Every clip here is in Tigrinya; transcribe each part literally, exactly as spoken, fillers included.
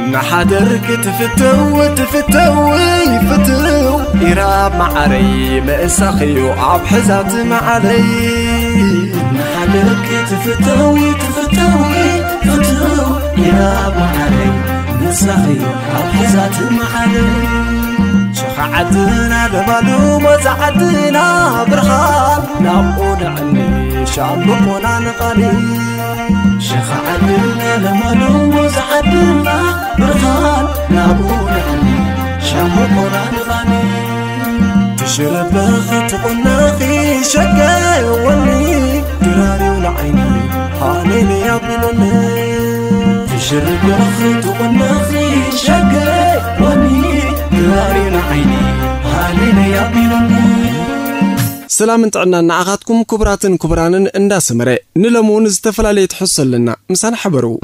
نحدرك تفتو تفتو يفتو إراب معري مأساخيو عب حزات معري نحدرك تفتو تفتو يفتو إراب معري مأساخيو عب حزات معري شخعتنا لمالو مزعتنا برخان نابقون عني شعبقنا نقالي شخعتنا لمالو مزعتنا برخان نابقون عني شعبقنا نقالي تشرب بخت قناخي شقاي ولي دراري ولعيني حاليني يا بلوني تشرب بخت قناخي شقاي ولي دراري ولعيني حاليني يا بلوني سلام انتعنا نعاقاتكم كبراتن كبرانن اندا سمري نلمون استفلالي تحصل لنا مسان حبرو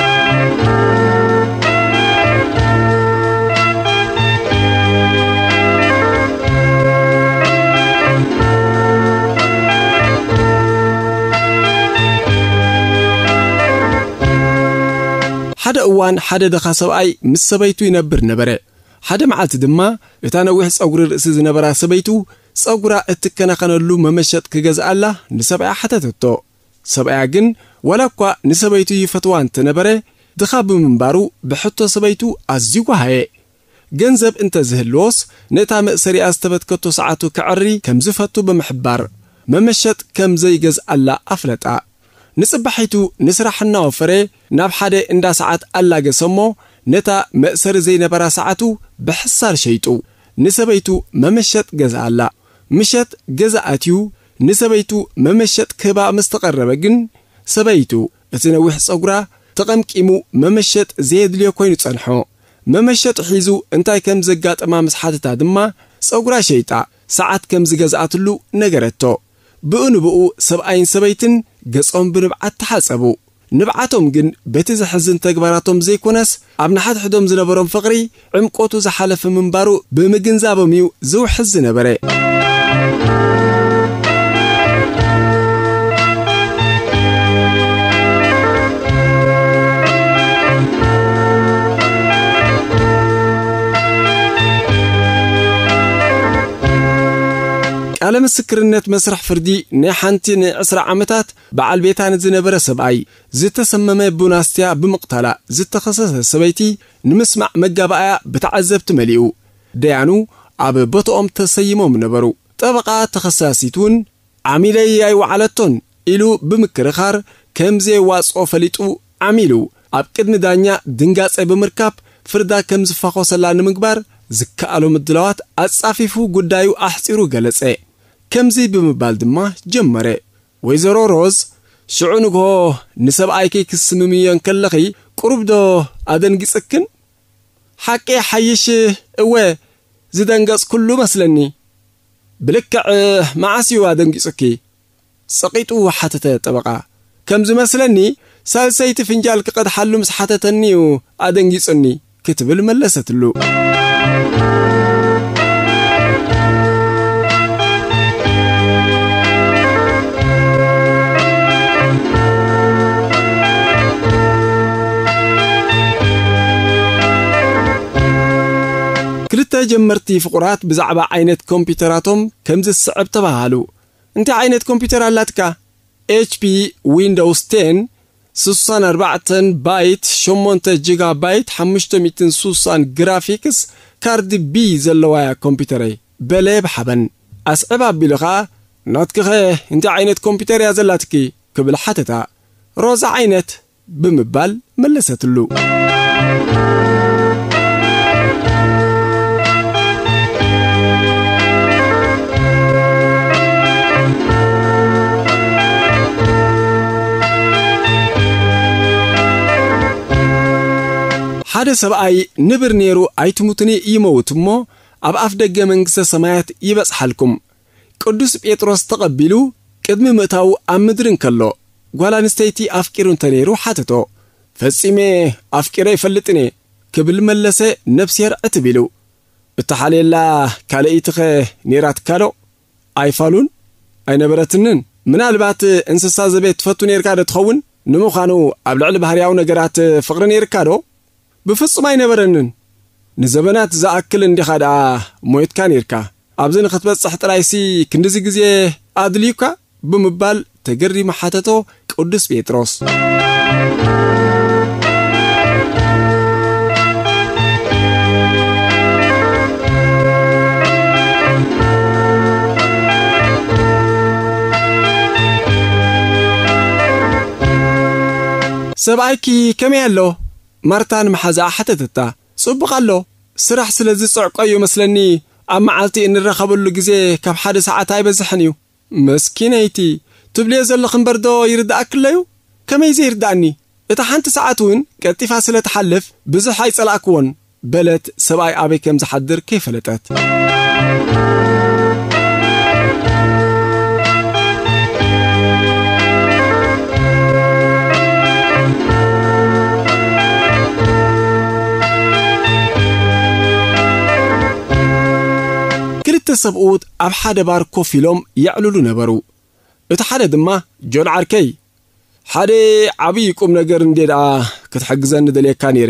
حدا اوان حدا دخا سبعي مس سبيتو ينبر نبره حدا معالت دما اتا نوح صغر الرئيس زنبرا سبيتو صغرا اتكنخنلو ممشط كغزالا نسبعي حتتتو سبعي جن ولا كوا نسبيتو يفتوان تنبره دخا بمنبارو بحطو سبيتو ازيو هاي ገንዘብ انت زهلوس نتا مأسري استبتكتو ساعتو كعري كم زفتو بمحبار ممشط كم زي غزالا افلطا نصبحيتو نسرحنا وفري ناب حدا اندا ساعات الله جسمو نتا مأسر زي نبرا ساعتو بحصار شيطو نسبيتو ممشط جزالا مشت جزاتيو نسبيتو ممشط كبا مستقربه جن سبيتو اتنوح صغرا تقمقيمو ممشط زيد ليو كوينو صنحو ممشط حيزو انتاي كم زغاطما مسحاتتا دما صغرا شيطا ساعات كم زغزاتلو نغرتو بؤنو بؤ سبعين سبيتن ገጾም ብንብዓት ተሓጸቡ ንብዓቶም ግን በቲ ዝሕዝን ተግባራቶም ዘይኮነስ ኣብ ናሓት ሕዶም ዝነበሮም ፍቕሪ ዕምቆቱ ዝሓለፈ ምንባሩ ብምግንዛቦም እዩ ዝውሕዝ ነበረ على مسكرنت مسرح فردي نحنتين عسر عمتات بعل بيتان زنبر سبعي زت سممه بوناستيا بمقتلا زت خصص سبيتي نمسمع مجابايا بتعذبت مليو ديانو اب بطوم تسيمو منبرو طبقه تخصصيتون عميلي اي وعلتون إلو بمكرخار كمزي واصو فليطو عميلو اب قدم دانيا دنگاصي بمركاب فردا كمز فخو سلا نمغبار زكالو مدلوات اصافيفو غدايو احصيرو ገለጸ كمزي بمبال دما جمره ويزرو روز شعونغو نسب ايكي كسمميون كلخي قربدو ادنغصكن حقي حيش اوه زدنغص كله مسلني بلكع معاسيو ادنغصكي سقيتو حتته طبقه كمز مسلني سالسيت فنجال قد حلو مسحتتنيو ادنغصني كتبل ملستلو كلتا جمرتي فقرات بزعبا عينت كمبيوتراتهم كمز الصعب تبهالو انت عينت كمبيوتر اللاتكا إتش بي Windows عشرة سوسان أربعة بايت شمونت جيجا بايت حمشتو ميتن سوسان جرافيكس كارد بي زلوايا كمبيوتري بلي بحبن أسعبا بلغا ناتكخي انت عينت كمبيوتر يا زلاتكي كبل حتتا روزا عينت بمبال ملستلو حدا سبعي نبر نيرو ايتموتني يموتمو اب اف دغ منغسه سمايات يبصحلكم قدوس بيتروس تقبلو قدم متاو امدرن كلو غولانستيتي افقيرون تنيرو حاتتو فصيمه افقيره يفلطني كبل ملسه نفسير اتبيلو بتحاليلا كاليتخ نيرات كالو ايفالون اي نبرتنن منالبات انسسا زبيت فتو نيركا تخون نمخانو ابلعل بحرياو نغرات فقر نيركادو بفصم ኣይነበረንን ንዘበናት ዝኣክል እንዲኻ ደኣ ሞይትካ ነርካ ኣብዚ ንኽትበጽሕ ጥራይሲ ክንድዚ ግዜ ኣድልዩካ ብምባል ተገሪሙ ሓተቶ ቅዱስ ጴጥሮስ ሰብኣይኪ ከመይ ኣሎ ማርታን መሓዛ ሓተተታ ጽቡቕ ኣሎ ስራሕ ስለዚ ጽዕቆዩ መስለኒ ኣብ መዓልቲ እንረኸበሉ ግዜ ካብ ሓደ ሰዓት ኣይበዝሕን እዩ መስኪነይቲ ትብልዮ ዘለኹ እምበርዶ ይርዳእክለዩ ከመይ ዘይርዳእኒ እታ ሓንቲ ሰዓት እውን ቀጢፋ ስለ ትሓልፍ ብዙሕ ኣይጸላእክዎን በለት ሰብኣይ ኣበይ ከም ዝሓድር ከይፈለጠት ሰብኡት ኣብ ሓደ ባር ኮፍ ኢሎም ይዕልሉ ነበሩ እቲ ሓደ ድማ ጆን ዓርከይ ሓደ ዓብይ ቁም ነገር እንዴዳ ክትሕግዘኒ ደልየካ ነይረ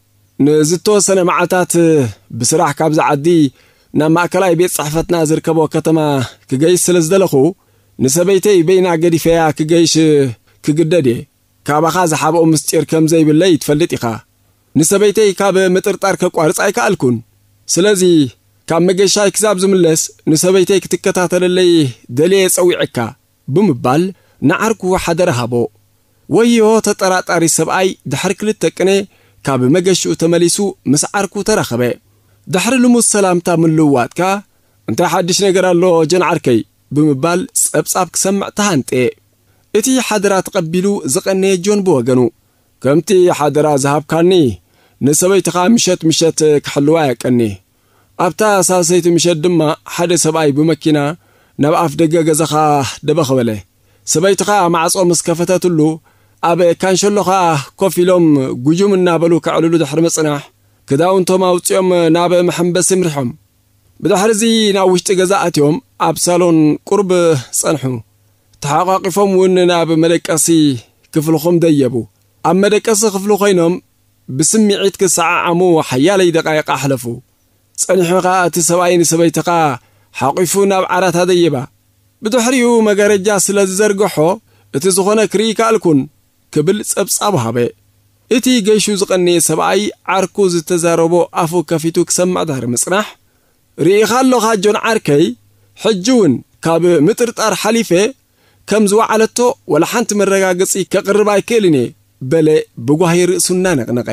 ንዝተወሰነ መዓልታት ብስራሕ ካብ ዝዓዲ ናብ ማእከላይ ቤት ጽሕፈትና ዝርከቦ ከተማ ክገይሽ ስለ ዝደለኹ ንሰበይተይ በይና ገዲፈያ ክገይሽ ክግደድ እየ ካባኻ ዝሓብኦ ምስጢር ከም ዘይብለይ ትፈልጥ ኢኻ ንሰበይተይ ካብ ምጥርጣር ከቋርጽ ኣይከኣልኩን ስለዚ ካብ መገሻይ ክዛብ ዝምለስ ንሰበይተይ ክትከታተለለይ ደልየ ጸዊዕካ ብምባል ንዓርኩ ሓደረ ሃቦ ወዮ ተጠራጣሪ ሰብኣይ ድሕሪ ክልተ ቅነ ካብ መገሽኡ ተመሊሱ ምስ ዓርኩ ተረኸበ ድሕሪ ልሙስ ሰላምታ ምልውዋጥካ እንታይ ሓድሽ ነገር ኣሎ ጀን ዓርከይ ብምባል ጸብጻብ ክሰምዕ ተሃንጠ እቲ ሓደራ ተቐቢሉ ዝቐነየ ጆን ብወገኑ ከምቲ ሓደራ ዝሃብካኒ ንሰበይትኻ ምሸት ምሸት ክሕልዋ ያቀኒ ኣብታ ሳሰይቲ ምሸት ድማ ሓደ ሰብኣይ ብመኪና ናብ ኣፍ ደገ ገዛኻ ደበኸበለ ሰበይትኻ ማዕጾ ምስ ከፈተትሉ ኣብ ካንሸሎኻ ኮፍ ኢሎም ጉጁም እናበሉ ክዕልሉ ድሕሪ መጽናሕ ክዳውንቶም ኣውፅኦም ናብ መሐንበሲ ምርሖም ብድሕሪዚ ናብ ውሽጢ ገዛ ኣትዮም ኣብ ሳሎን ቁርብ ጸንሑ ተሓቋቂፎም እውን ናብ መደቀሲ ክፍልኹም ደየቡ ኣብ መደቀሲ ክፍሉ ኮይኖም ብስምዒት ክሰዓዓሙ ሓያለይ ደቃይቃ ኣሕለፉ ጸኒሑኻ እቲ ሰብኣይ ንሰበይትኻ ሓቂፉ ናብ ዓራት ደየባ ብድሕሪኡ መጋረጃ ስለ ዝዘርግሖ እቲ ዝኾነ ክርኢ ከኣልኩን ክብል ጸብጻብ ሃበ እቲ ገይሹ ዝቐነየ ሰብኣይ ዓርኩ ዝተዛረቦ ኣፉ ከፊቱ ክሰምዕ ድሕሪ ምጽናሕ ርኢኻ ኣለኻ ጆን ዓርከይ ሕጂ እውን ካብ ምጥርጣር ሓሊፈ ከም ዝወዓለቶ ወላ ሓንቲ መረጋገጺ ከቕርብ ኣይክእልን እየ በለ ብጓሂ ርእሱና ነቕነቐ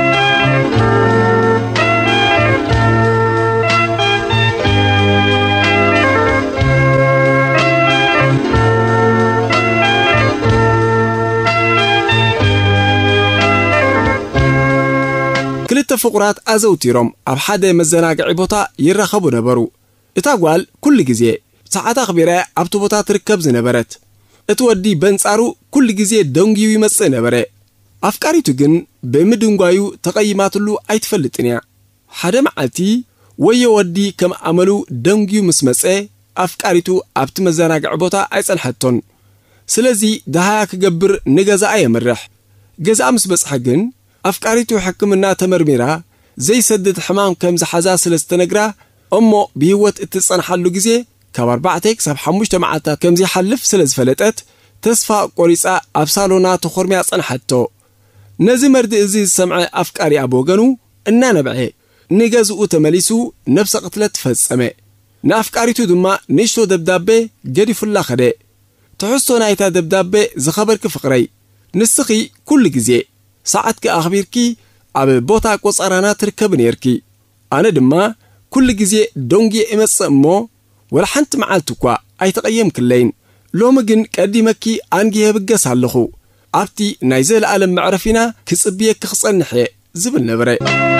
ክልተ ፍቁራት ኣዘውቲሮም ኣብ ሓደ መዘናግዒ ቦታ ይራኸቡ ነበሩ እታ ጓል ኩሉ ግዜ ሰዓት ኣኽቢራ ኣብቲ ቦታ ትርከብ ዝነበረት እቲ ወዲ በንጻሩ ኩሉ ግዜ ደንጊዩ ይመጽእ ነበረ ኣፍቃሪቱ ግን ብምድንጓዩ ተቐይማትሉ ኣይትፈልጥን እያ ሓደ መዓልቲ ወዮ ወዲ ከም ኣመሉ ደንጊዩ ምስ መጸ ኣፍቃሪቱ ኣብቲ መዘናግዒ ቦታ ኣይጸንሐቶን ስለዚ ደሃያ ክገብር ንገዛኣ የምርሕ ገዛኣ ምስ በጽሐ ግን ኣፍቃሪቱ ሕክምና ተመርሚራ ዘይሰድድ ሕማም ከም ዝሓዛ ስለ ዝተነግራ እሞ ብህይወት እትጸንሓሉ ግዜ ካብ ኣርባዕተ ክሳብ ሓሙሽተ መዓልታት ከም ዝሓልፍ ስለ ዝፈለጠት ተስፋ ቆሪጻ ኣብ ሳሎና ተኾርሚያ ጸንሐቶ ነዚ መርዲ እዚ ዝሰምዐ ኣፍቃሪ ኣብ ወገኑ እናነብዐ ንገዝኡ ተመሊሱ ነብሰ ቅትለት ፈጸመ ንኣፍቃሪቱ ድማ ንእሽቶ ደብዳቤ ገዲፉላ ኸደ ትሕዝቶ ናይታ ደብዳቤ ዝኸበርኪ ፍቕረይ ንስኺ ኩሉ ግዜ ሰዓት ከኣኽቢርኪ ኣብ ቦታ ቆጸራና ትርከብ ነርኪ ኣነ ድማ ኩሉ ግዜ ደንጊየ እመጽእ እሞ ወላ ሓንቲ መዓልቲ እኳ ኣይተቐየምክለይን ሎሚ ግን ቀዲመኪ ኣንጊየ ብገስ ኣለኹ ኣብቲ ናይ ዘለኣለም መዕረፊና ክጽብየኪ ክጸንሕ ዝብል ነበረ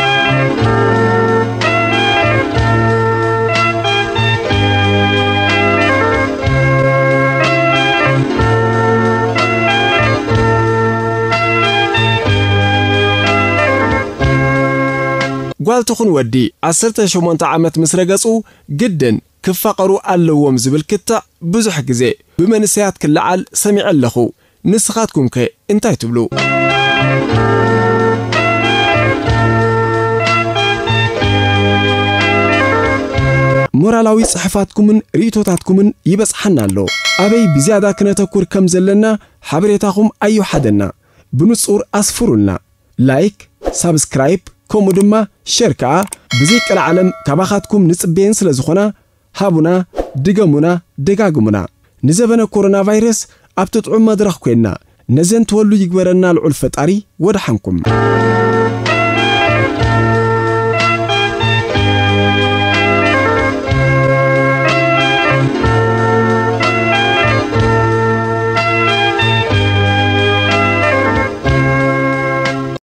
ጓልትኹን ወዲ ዓሰርተ ሸሞንተ ዓመት ምስ ረገጹ ግድን ክፋቐሩ ኣለዎም ዝብል ክትዕ ብዙሕ ግዜ ብመንሰያት ክለዓል ሰሚዐ ኣለኹ ንስኻትኩም ከ እንታይ ትብሉ ሞራላዊ ጽሕፋትኩምን ሪእቶታትኩምን ይበጽሐና ኣሎ ኣበይ ብዝያዳ ክነተኩር ከም ዘለና ሓበሬታኹም ኣይውሓደና ብንጹር ኣስፍሩልና ላይክ ሳብስክራይብ ከምኡ ድማ ሼር ከዓ ብዘይ ቀላዓለም ካባኻትኩም ንጽበየን ስለ ዝኾና ሃቡና ድገሙና ደጋግሙና ንዘበነ ኮሮና ቫይረስ ኣብ ትጥዑም መድረኽ ኮይና ነዘን ተወሉ ይግበረና ልዑል ፈጣሪ ወድሓንኩም